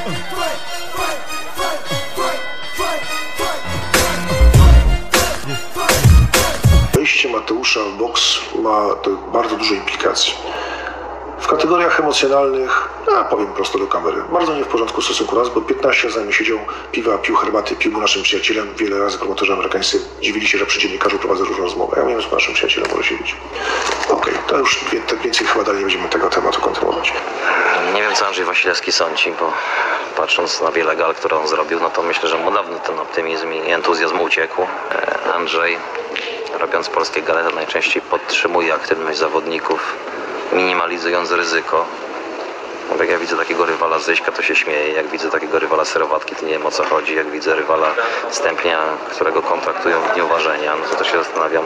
Wejście Mateusza w boks ma bardzo duże implikacje. W kategoriach emocjonalnych, powiem prosto do kamery, bardzo nie w porządku w stosunku raz, bo 15 lat za nami siedział, pił herbaty, był naszym przyjacielem. Wiele razy promotorzy amerykańscy dziwili się, że przy dziennikarzu prowadzę różne rozmowy. Ja wiem, że z naszym przyjacielem może siedzieć. Okej, to już więcej chyba dalej nie będziemy tego tematu kontynuować. Nie wiem, co Andrzej Wasilewski sądzi, bo patrząc na wiele gal, które on zrobił, no to myślę, że mu dawno ten optymizm i entuzjazm uciekł. Andrzej, robiąc polskie gale, najczęściej podtrzymuje aktywność zawodników, minimalizując ryzyko. Jak ja widzę takiego rywala Zyśka, to się śmieję. Jak widzę takiego rywala Serowatki, to nie wiem, o co chodzi. Jak widzę rywala Stępnia, którego kontraktują w dniu ważenia, no to się zastanawiam,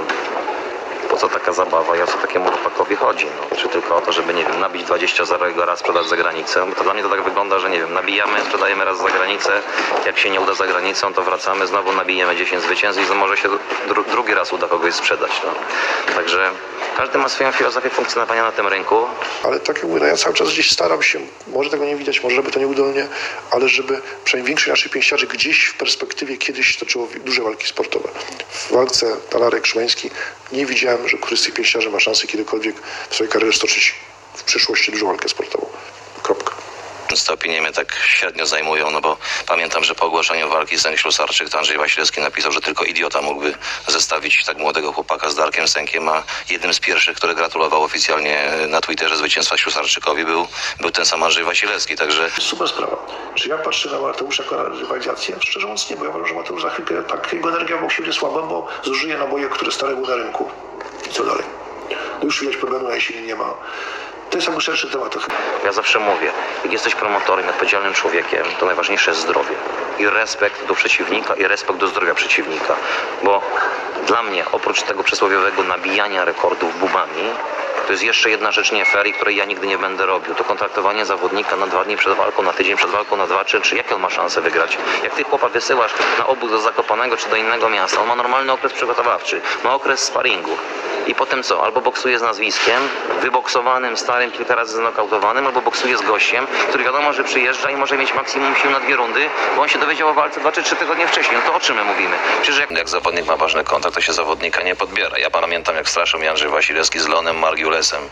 po co taka zabawa i o co takiemu chłopakowi chodzi. No, czy tylko o to, żeby, nie wiem, nabić 20-0 i go raz sprzedać za granicę? Bo to dla mnie to tak wygląda, że, nie wiem, nabijamy, sprzedajemy raz za granicę, jak się nie uda za granicą, to wracamy, znowu nabijemy 10 zwycięstw i może się drugi raz uda kogoś sprzedać. No. Także każdy ma swoją filozofię funkcjonowania na tym rynku. Ale tak jak mówię, ja cały czas gdzieś staram się, może tego nie widać, może żeby to nieudolnie, ale żeby przynajmniej większość naszych pięściarzy gdzieś w perspektywie kiedyś toczyło duże walki sportowe. W walce Talarek-Szymański nie widziałem, że któryś z tych pięściarzy ma szansę kiedykolwiek w swojej karierze stoczyć w przyszłości dużą walkę sportową. Kropka. Te opinie mnie tak średnio zajmują, no bo pamiętam, że po ogłoszeniu walki Sęk-Ślusarczyk to Andrzej Wasilewski napisał, że tylko idiota mógłby zestawić tak młodego chłopaka z Darkiem Sękiem, a jednym z pierwszych, który gratulował oficjalnie na Twitterze zwycięstwa Ślusarczykowi był ten sam Andrzej Wasilewski, także... Super sprawa. Czy ja patrzę na Mateusza jako na rywalizację? Szczerze mówiąc nie, bo ja uważam, że Mateusz za chwilkę, tak, jego energia w boksie będzie słaba, bo zużyje naboje, które stare były na rynku. I co dalej? No już widać problemu, a jeśli nie ma. To jest jakby szerszy temat. Ja zawsze mówię, jak jesteś promotorem, odpowiedzialnym człowiekiem, to najważniejsze jest zdrowie. I respekt do przeciwnika, i respekt do zdrowia przeciwnika. Bo dla mnie, oprócz tego przysłowiowego nabijania rekordów bubami, to jest jeszcze jedna rzecz nie fair i której ja nigdy nie będę robił. To kontraktowanie zawodnika na 2 dni przed walką, na tydzień przed walką, na 2 czy jakie on ma szansę wygrać? Jak ty chłopa wysyłasz na obóz do Zakopanego czy do innego miasta, on ma normalny okres przygotowawczy, ma okres sparingu. I potem co? Albo boksuje z nazwiskiem, wyboksowanym, starym, kilka razy znokautowanym, albo boksuje z gościem, który wiadomo, że przyjeżdża i może mieć maksimum sił na 2 rundy, bo on się dowiedział o walce 2 czy 3 tygodnie wcześniej. No to o czym my mówimy? Przecież jak zawodnik ma ważny kontakt, to się zawodnika nie podbiera. Ja pamiętam, jak straszył Andrzej Wasilewski z Leonem Margiulesem,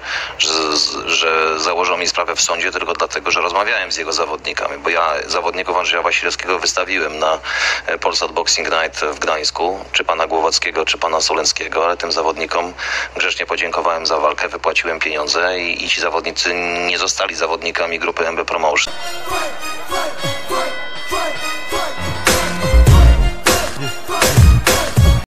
że założą mi sprawę w sądzie tylko dlatego, że rozmawiałem z jego zawodnikami, bo ja zawodników Andrzeja Wasilewskiego wystawiłem na Polsat Boxing Night w Gdańsku, czy pana Głowackiego, czy pana Soleńskiego, ale tym zawodnikom grzecznie podziękowałem za walkę, wypłaciłem pieniądze i ci zawodnicy nie zostali zawodnikami grupy MB Promotion.